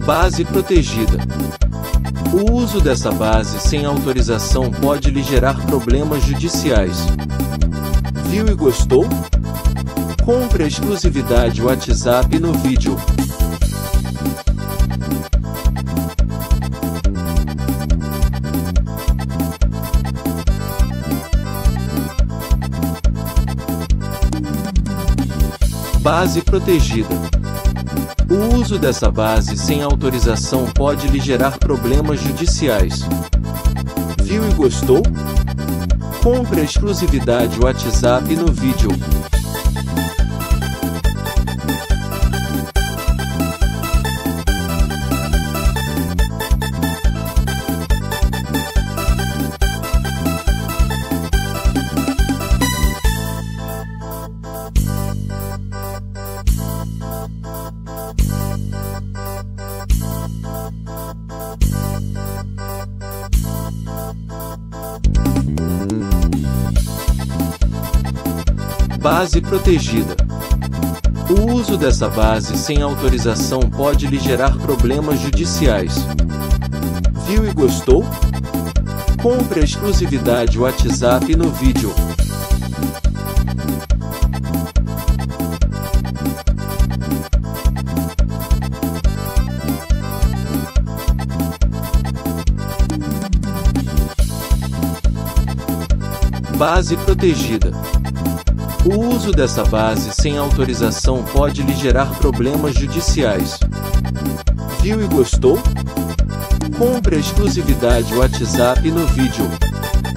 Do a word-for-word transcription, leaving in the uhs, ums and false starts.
Base protegida. O uso dessa base sem autorização pode lhe gerar problemas judiciais. Viu e gostou? Compre a exclusividade WhatsApp no vídeo. Base protegida. O uso dessa base sem autorização pode lhe gerar problemas judiciais. Viu e gostou? Compre a exclusividade WhatsApp no vídeo. Base protegida. O uso dessa base sem autorização pode lhe gerar problemas judiciais. Viu e gostou? Compre a exclusividade WhatsApp no vídeo. Base protegida. O uso dessa base sem autorização pode lhe gerar problemas judiciais. Viu e gostou? Compre a exclusividade WhatsApp no vídeo.